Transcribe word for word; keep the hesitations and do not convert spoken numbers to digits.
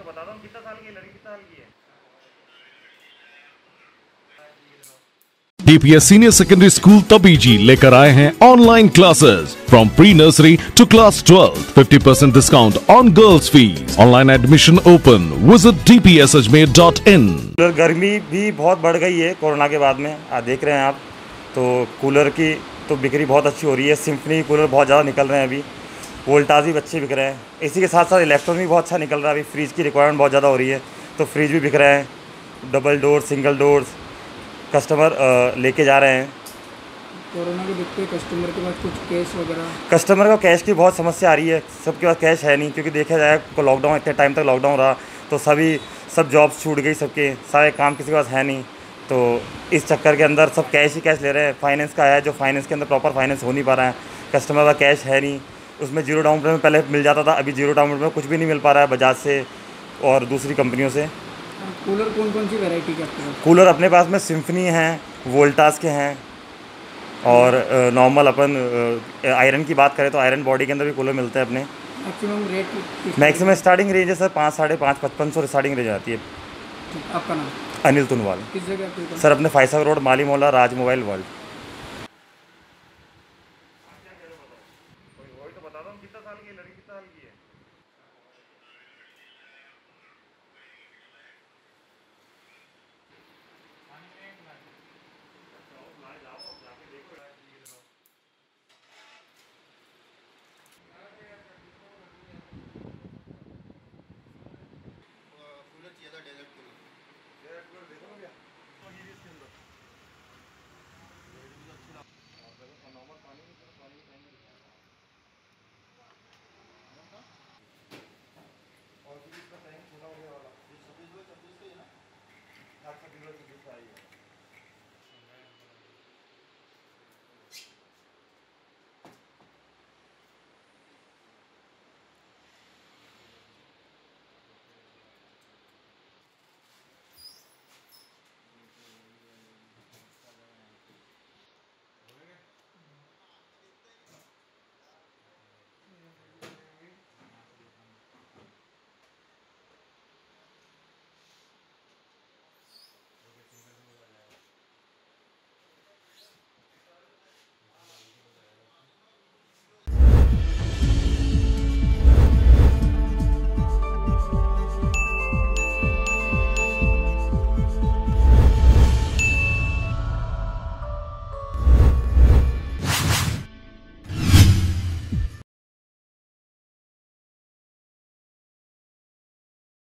तो बता दो कितना साल की है लड़की, कितना साल की है? D P S Senior Secondary School Tabiji लेकर आए हैं online classes from pre nursery to class twelve. fifty percent discount on girls fees. Online admission open. Visit d p s ajmer dot in. गर्मी भी बहुत बढ़ गई है corona के बाद में, आप देख रहे हैं आप, तो कूलर की तो बिक्री बहुत अच्छी हो रही है. सिम्फनी कूलर बहुत ज़्यादा निकल रहे हैं अभी. वोल्टास भी अच्छे बिक रहे हैं. इसी के साथ साथ इलेक्ट्रॉन भी बहुत अच्छा निकल रहा है. अभी फ्रिज की रिक्वायरमेंट बहुत ज़्यादा हो रही है, तो फ्रिज भी बिक रहे हैं. Double door, single doors customer लेके जा रहे हैं. कोरोना के देखते कस्टमर के पास कुछ कैश वगैरह, कस्टमर को कैश की बहुत समस्या आ रही है. सबके पास कैश है नहीं, क्योंकि देखा जाए तो लॉकडाउन, इतने टाइम तक लॉकडाउन रहा तो सभी सब जॉब्स छूट गई, सबके सारे काम किसी के पास है नहीं. तो इस चक्कर के अंदर सब कैश ही कैश ले रहे हैं. फाइनेंस का है जो फाइनेंस के अंदर प्रॉपर फाइनेंस हो नहीं पा रहा है. कस्टमर का कैश है नहीं, उसमें जीरो डाउन पेमेंट पहले मिल जाता था, अभी जीरो डाउन पेमेंट में कुछ भी नहीं मिल पा रहा है बजाज से और दूसरी कंपनियों से. कूलर कौन कौन सी वैरायटी के आपके पास? कूलर अपने पास में सिम्फनी हैं, वोल्टास के हैं, और नॉर्मल अपन आयरन की बात करें तो आयरन बॉडी के अंदर भी कूलर मिलते हैं अपने. Maximum rate? Maximum starting range है सर पाँच साढ़े पाँच पचपन सौ स्टार्टिंग रेंज आती है. आपका नाम? अनिल तुनवाल. किस जगह आपकी? सर अपने फाइसा रोड, माली मोहल्ला, राज मोबाइल वर्ल्ड. वही तो बता दो कितना साल की है लड़की, कितना साल की है?